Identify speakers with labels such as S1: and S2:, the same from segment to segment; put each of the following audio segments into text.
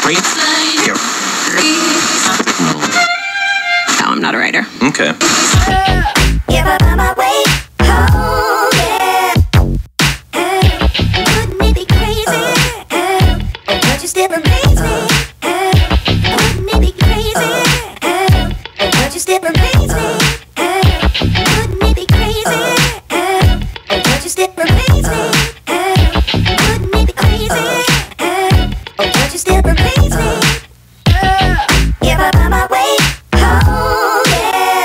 S1: No, I'm not a writer.
S2: Okay.
S3: If I find my way home, yeah. Wouldn't it be crazy? But you still amaze me. Wouldn't it be crazy? But you still amaze me. Wouldn't it be crazy? But you still amaze me. Wouldn't it be crazy? But you still amaze me. If I find my way home, yeah.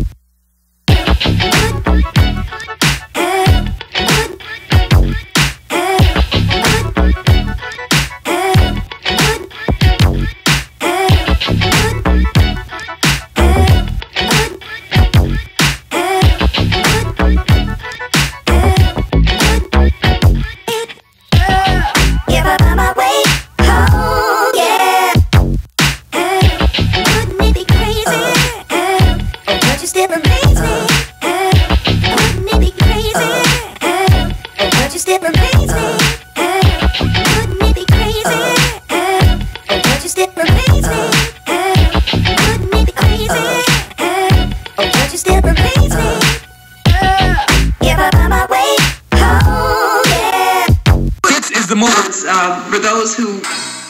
S3: If I find my way home, yeah. Wouldn't it be crazy? But you still amaze me. Wouldn't it be crazy? But you still amaze me. Wouldn't it be crazy? But you still amaze me. Wouldn't it be crazy? But you still amaze me. If I find my way home, yeah.
S4: This is the move. For those who